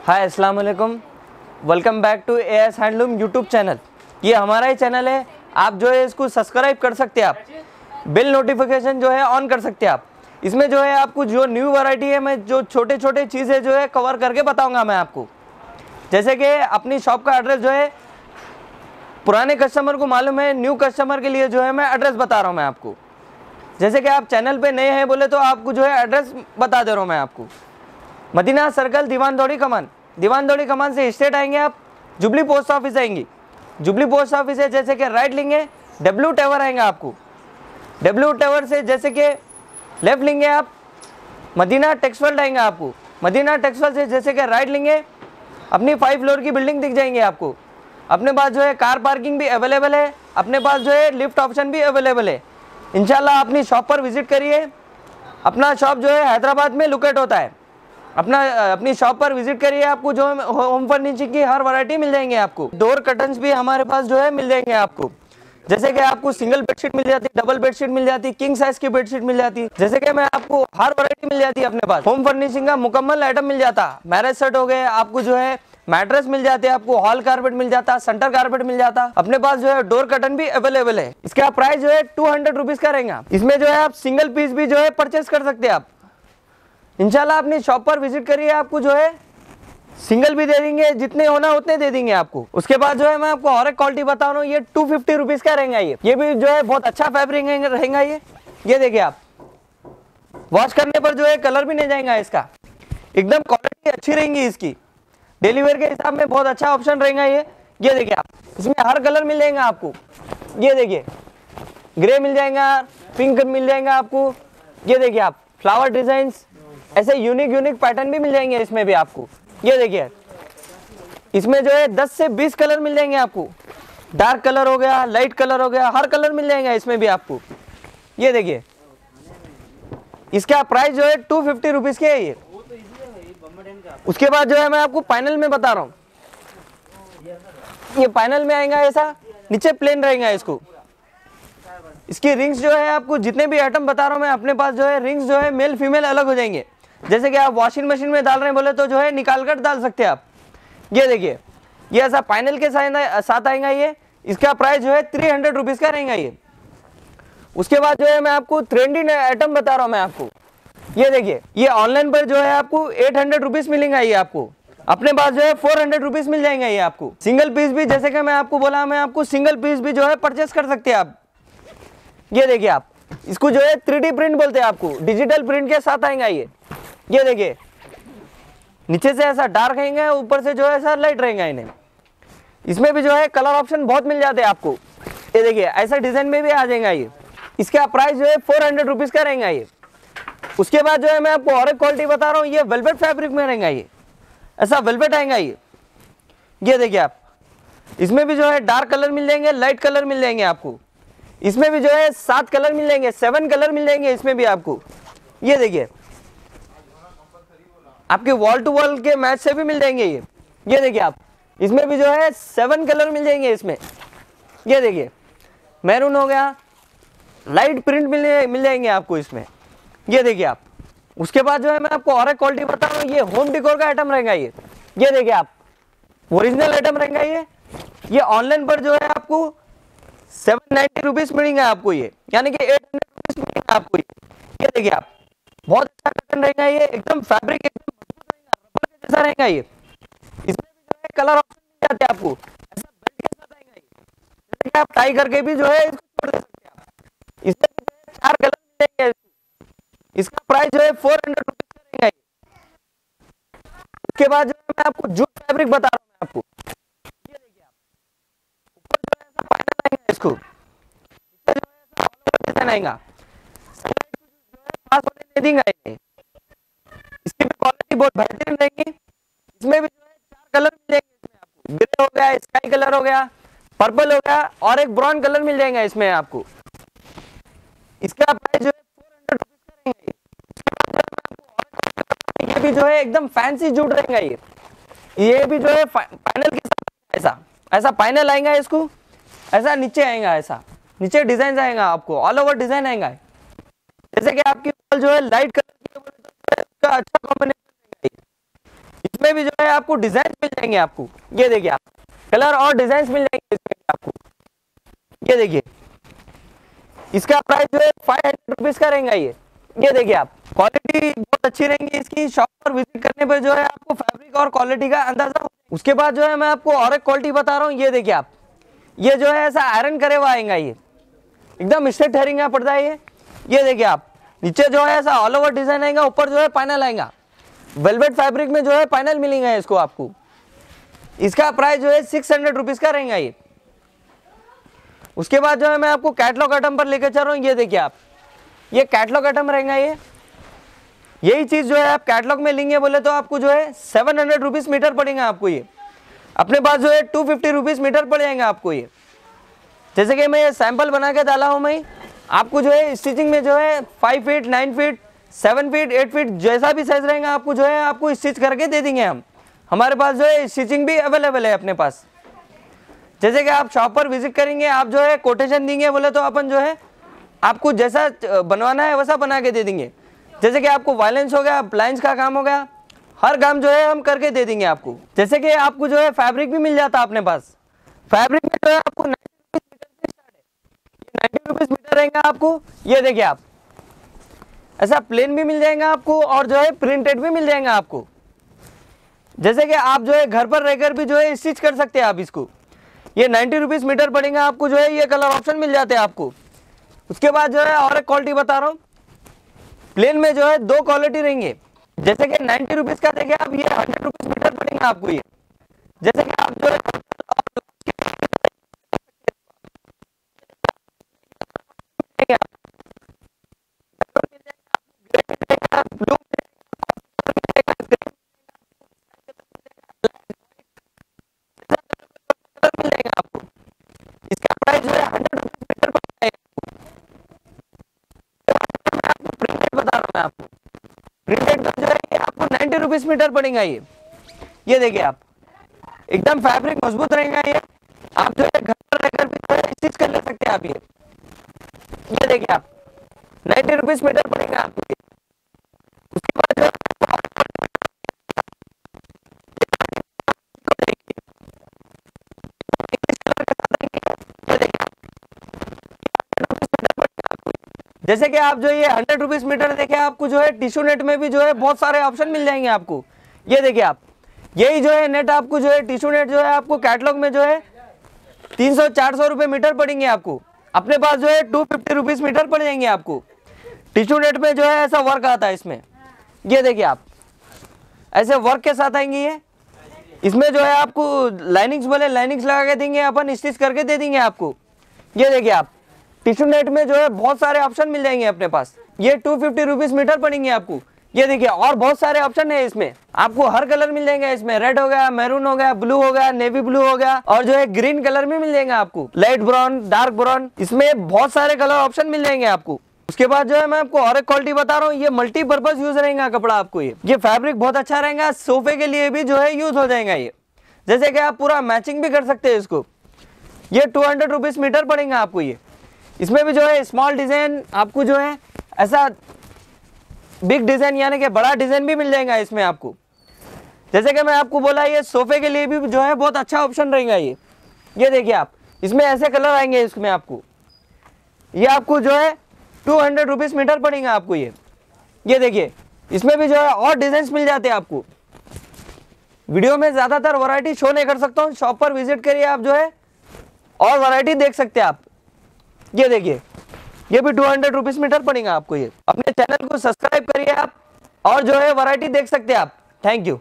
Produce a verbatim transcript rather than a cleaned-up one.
हाय अस्सलाम वालेकुम, welcome back to A S handloom YouTube channel. ये हमारा ही चैनल है, आप जो है इसको सब्सक्राइब कर सकते हैं। आप बिल नोटिफिकेशन जो है ऑन कर सकते हैं। आप इसमें जो है आपको जो न्यू वैरायटी है, मैं जो छोटे छोटे चीज़ें जो है कवर करके बताऊंगा मैं आपको। जैसे कि अपनी शॉप का एड्रेस जो है पुराने कस्टमर को मालूम है, न्यू कस्टमर के लिए जो है मैं एड्रेस बता रहा हूँ मैं आपको। जैसे कि आप चैनल पे नए हैं बोले तो आपको जो है एड्रेस बता दे रहा हूँ मैं आपको। मदीना सर्कल, दीवान दौड़ी कमान। दीवान दौड़ी कमान से स्ट्रेट आएंगे आप, जुबली पोस्ट ऑफिस आएंगी। जुबली पोस्ट ऑफिस है जैसे कि राइट लेंगे, डब्ल्यू टावर आएंगे आपको। डब्ल्यू टावर से जैसे कि लेफ्ट लेंगे आप, मदीना टेक्सवर्ल्ड आएंगे आपको। मदीना टेक्सवर्ल्ड से जैसे कि राइट लेंगे, अपनी फाइव फ्लोर की बिल्डिंग दिख जाएंगे आपको। अपने पास जो है कार पार्किंग भी अवेलेबल है, अपने पास जो है लिफ्ट ऑप्शन भी अवेलेबल है। इंशाल्लाह अपनी शॉप पर विजिट करिए। अपना शॉप जो है हैदराबाद में लोकेट होता है। अपना अपनी शॉप पर विजिट करिए, आपको जो होम फर्निशिंग की हर वैरायटी मिल जाएंगे आपको। डोर कर्टन्स भी हमारे पास जो है मिल जाएंगे आपको। जैसे कि आपको सिंगल बेडशीट मिल जाती, डबल बेडशीट मिल जाती, किंग साइज की बेडशीट मिल जाती। जैसे कि मैं आपको हर वैरायटी मिल जाती है अपने पास। होम फर्निशिंग का मुकम्मल आइटम मिल जाता। मैरिज सेट हो गए, आपको जो है मैट्रेस मिल जाते हैं, आपको हॉल कारपेट मिल जाता, सेंटर कारपेट मिल जाता। अपने पास जो है डोर कर्टन भी अवेलेबल है। इसका प्राइस जो है टू हंड्रेड रुपीज का रहेगा। इसमें जो है आप सिंगल पीस भी जो है परचेस कर सकते हैं आप। इंशाल्लाह अपनी शॉप पर विजिट करिए, आपको जो है सिंगल भी दे देंगे, जितने होना उतने दे देंगे आपको। उसके बाद जो है मैं आपको और एक क्वालिटी बता रहा हूँ, ये टू फिफ्टी रुपीज का रहेगा। ये ये भी जो है बहुत अच्छा फैब्रिक रहेगा। ये ये देखिए आप, वॉश करने पर जो है कलर भी नहीं जाएगा इसका। एकदम क्वालिटी अच्छी रहेगी इसकी। डेली वेयर के हिसाब में बहुत अच्छा ऑप्शन रहेगा ये। ये देखिए आप, इसमें हर कलर मिल जाएगा आपको। ये देखिए ग्रे मिल जाएगा, पिंक मिल जाएगा आपको। ये देखिए आप, फ्लावर डिजाइन, ऐसे यूनिक यूनिक पैटर्न भी मिल जाएंगे इसमें भी आपको। ये देखिए इसमें जो है दस से बीस कलर मिल जाएंगे आपको। डार्क कलर हो गया, लाइट कलर हो गया, हर कलर मिल जाएगा इसमें भी आपको। ये देखिए इसका प्राइस जो है टू फिफ्टी रुपीज के है ये। उसके बाद जो है मैं आपको पैनल में बता रहा हूँ। ये पैनल में आएगा ऐसा, नीचे प्लेन रहेगा इसको। इसकी रिंग्स जो है आपको जितने भी आइटम बता रहा हूँ मैं, अपने पास जो है रिंग्स जो है मेल फीमेल अलग हो जाएंगे। जैसे कि आप वॉशिंग मशीन में डाल रहे हैं बोले तो जो है निकाल कर डाल सकते हैं आप। ये देखिए ये ऐसा पैनल के साथ आएगा ये। इसका प्राइस जो है थ्री हंड्रेड रुपीज का रहेगा ये। उसके बाद जो है मैं आपको ट्रेंडी आइटम बता रहा हूँ मैं आपको। ये देखिए ये ऑनलाइन पर जो है आपको एट हंड्रेड रुपीज मिलेगा ये आपको। अपने पास जो है फोर हंड्रेड रुपीज मिल जाएंगे ये आपको। सिंगल पीस भी जैसे कि मैं आपको बोला, मैं आपको सिंगल पीस भी जो है परचेस कर सकते हैं आप। ये देखिए आप, इसको जो है थ्री डी प्रिंट बोलते हैं आपको, डिजिटल प्रिंट के साथ आएगा ये। ये देखिए नीचे से ऐसा डार्क रहेंगे, ऊपर से जो है ऐसा लाइट रहेगा इन्हें। इसमें भी जो है कलर ऑप्शन बहुत मिल जाते हैं आपको। ये देखिए ऐसा डिजाइन में भी आ जाएगा ये। इसका प्राइस जो है फोर हंड्रेड रुपीज का रहेगा ये। उसके बाद जो है मैं आपको और एक क्वालिटी बता रहा हूँ, ये वेलवेट फैब्रिक में रहेगा ये। ऐसा वेलवेट आएगा ये। ये देखिए आप, इसमें भी जो है डार्क कलर मिल जाएंगे, लाइट कलर मिल जाएंगे आपको। इसमें भी जो है सात कलर मिल जाएंगे, सेवन कलर मिल जाएंगे इसमें भी आपको। ये देखिए आपके वॉल टू वॉल के मैच से भी मिल जाएंगे ये। ये देखिए आप, इसमें भी जो है सेवन कलर मिल जाएंगे इसमें। ये देखिए मैरून हो गया, लाइट प्रिंट मिल मिल जाएंगे आपको इसमें। ये देखिए आप, उसके बाद जो है मैं आपको और एक क्वालिटी बता रहा हूँ, ये होम डिकोर का आइटम रहेगा ये। ये देखिए आप, ओरिजिनल आइटम रहेगा ये। ये ऑनलाइन पर जो है आपको सेवन नाइन्टी रुपीज मिलेंगे आपको ये, यानी कि एट हंड्रेड रुपीज मिलेंगे आपको ये। ये देखिए आप, बहुत अच्छा पैटर्न रहेगा ये, एकदम फैब्रिक एकदम मजबूत रहेगा, रबर के जैसा रहेगा ये। इसमें भी जो है कलर ऑप्शन मिल जाते हैं आपको, ऐसा बेल्ट के साथ आएगा ये। जैसे कि आप टाई करके भी जो है इसको छोड़ दे सकते हैं आप। इसमें भी जो है चार कलर मिलेंगे इसको। इसका प्राइस जो है फोर हंड्रेड रुपीज का रहेगा ये। उसके बाद जो है मैं आपको जूट फैब्रिक बता रहा हूँ मैं आपको। ये देखिए आप, ऊपर जो है ऐसा पैनल आएगा इसको, नीचे जो है ऐसा ऑल ओवर डिजाइन आएगा, साइड को जो है पास होने नहीं देंगे ये। इसकी भी क्वालिटी बहुत बेहतरीन रहेगी। इसमें भी जो है चार कलर मिल जाएंगे इसमें आपको। ग्रे हो गया, स्काई कलर हो गया, पर्पल हो गया और एक ब्राउन कलर मिल जाएगा इसमें आपको। इसका प्राइस जो है फोर हंड्रेड रुपीज का रहेगा ये। ये भी जो है एकदम फैंसी जूट रहेगा ये। ये भी जो है पैनल के साथ ऐसा ऐसा पैनल आएगा इसको, ऐसा नीचे आएगा, ऐसा नीचे डिजाइन आएगा आपको, ऑल ओवर डिजाइन आएगा। जैसे कि आपकी वॉल जो है लाइट कलर की है, उसका अच्छा कॉम्बिनेशन रहेगा ये। इसमें भी जो है आपको डिजाइन मिल जाएंगे आपको, ये देखिए आप कलर और डिजाइन मिल जाएंगे इसमें आपको, ये देखिए। इसका प्राइस जो है फाइव हंड्रेड रुपीज का रहेगा ये ये देखिए आप, क्वालिटी बहुत अच्छी रहेंगी इसकी। शॉप पर विजिट करने पर जो है आपको फैब्रिक और क्वालिटी का अंदाजा। उसके बाद जो है मैं आपको और एक क्वालिटी बता रहा हूँ, ये देखिए आप, ये जो है ऐसा आयरन करे हुआ आएगा, ये एकदम स्ट्रेट ठहरेगा पड़ता है ये ये देखिए आप, नीचे जो है ऐसा ऑल ओवर डिजाइन आएगा, ऊपर जो है पैनल आएगा, वेलवेट फैब्रिक में जो है पैनल मिलेगा इसको आपको। इसका प्राइस जो है सिक्स हंड्रेड रुपीज का रहेगा ये। उसके बाद जो है मैं आपको कैटलॉग आइटम पर लेकर चल रहा हूँ, ये देखिए आप, ये कैटलॉग आइटम रहेगा ये। यही चीज जो है आप कैटलॉग में लेंगे बोले तो आपको जो है सेवन हंड्रेड रुपीज मीटर पड़ेगा आपको ये। अपने पास जो है टू फिफ्टी रुपीज मीटर पड़ जाएगा आपको ये। जैसे कि मैं ये सैंपल बना के डाला हूँ मैं, आपको जो है स्टिचिंग में जो है five feet nine feet seven feet eight feet जैसा भी साइज रहेगा आपको जो है आपको स्टिच करके दे देंगे हम। हमारे पास जो है स्टिचिंग भी अवेलेबल है अपने पास। जैसे कि आप शॉप पर विजिट करेंगे, आप जो है कोटेशन देंगे बोले तो अपन जो है आपको जैसा बनवाना है वैसा बना के दे देंगे। जैसे कि आपको वायलेंस हो गया, ब्लाइंस का काम हो गया, हर काम जो है हम करके दे देंगे आपको। जैसे कि आपको जो है फैब्रिक भी मिल जाता है अपने पास। फैब्रिक में जो है आपको नाइन्टी रुपीज मीटर रहेगा आपको, ये देखिए आप, ऐसा प्लेन भी मिल जाएगा आपको और जो है प्रिंटेड भी मिल जाएगा आपको। जैसे कि आप जो है घर पर रहकर भी जो है स्टिच कर सकते हैं आप इसको। ये नाइन्टी रुपीज मीटर पड़ेगा आपको, जो है ये कलर ऑप्शन मिल जाते हैं आपको। उसके बाद जो है और एक क्वालिटी बता रहा हूँ, प्लेन में जो है दो क्वालिटी रहेंगे। जैसे कि नाइन्टी रुपीज का देखिए आप, ये हंड्रेड रुपीज मीटर पड़ेगा आपको ये। जैसे कि आप जो है ब्लू मिल जाएगा आपको। इसका प्राइस जो है हंड्रेड रुपीज मीटर पड़ता है। आपको प्रिंटेड बता रहा हूँ मैं आपको, प्रिंटेड जो है ये आपको नाइन्टी रुपीज मीटर पड़ेगा ये। ये देखिए आप, एकदम फैब्रिक मजबूत रहेगा ये। आप जो है घर पर रहकर भी जो है स्टिच कर ले सकते हैं आप ये। ये देखिए आप, नाइन्टी रुपीज मीटर पड़ेगा आपको ये। उसके बाद जो है जैसे कि आप जो ये हंड्रेड रुपीज मीटर देखे, आपको जो है टिश्यू नेट में भी जो है बहुत सारे ऑप्शन मिल जाएंगे आपको। ये देखिए आप, यही जो है नेट आपको जो है टिश्यू नेट जो है आपको कैटलॉग में जो है तीन सौ चार सौ रुपए मीटर पड़ेंगे आपको। अपने पास जो है टू फिफ्टी रुपीज मीटर पड़ जाएंगे आपको। टिश्यू नेट में जो है ऐसा वर्क आता है इसमें, ये देखिए आप, ऐसे वर्क के साथ आएंगे ये। इसमें जो है आपको लाइनिंग्स बोले लाइनिंग्स लगा के देंगे अपन, स्टिच करके दे देंगे आपको। ये देखिए आप, टिश्यू नेट में जो है बहुत सारे ऑप्शन मिल जाएंगे अपने पास। ये टू फिफ्टी रुपीज मीटर पड़ेंगे आपको। ये देखिए और बहुत सारे ऑप्शन है इसमें, आपको हर कलर मिल जाएंगे इसमें। रेड हो गया, मैरून हो गया, ब्लू हो गया, नेवी ब्लू हो गया, और जो है ग्रीन कलर में मिल जाएगा आपको, लाइट ब्राउन, डार्क ब्राउन, इसमें बहुत सारे कलर ऑप्शन मिल जाएंगे आपको। उसके बाद जो है मैं आपको और एक क्वालिटी बता रहा हूँ, ये मल्टीपर्पज यूज रहेगा कपड़ा आपको। ये ये फैब्रिक बहुत अच्छा रहेगा, सोफे के लिए भी जो है यूज हो जाएगा ये। जैसे कि आप पूरा मैचिंग भी कर सकते हैं इसको। ये टू हंड्रेड रुपीज मीटर पड़ेगा आपको ये। इसमें भी जो है स्मॉल डिजाइन आपको जो है ऐसा बिग डिजाइन यानी कि बड़ा डिजाइन भी मिल जाएगा इसमें आपको। जैसे कि मैं आपको बोला, ये सोफे के लिए भी जो है बहुत अच्छा ऑप्शन रहेगा ये। ये देखिए आप, इसमें ऐसे कलर आएंगे इसमें आपको। ये आपको जो है टू हंड्रेड रुपीज मीटर पड़ेगा आपको ये। ये देखिए, इसमें भी जो है और डिजाइन मिल जाते हैं आपको। वीडियो में ज्यादातर वैरायटी शो नहीं कर सकता हूँ, शॉप पर विजिट करिए आप, जो है और वैरायटी देख सकते हैं आप। ये देखिए, ये भी टू हंड्रेड रुपीज मीटर पड़ेगा आपको ये। अपने चैनल को सब्सक्राइब करिए आप, और जो है वैरायटी देख सकते हैं आप। Thank you.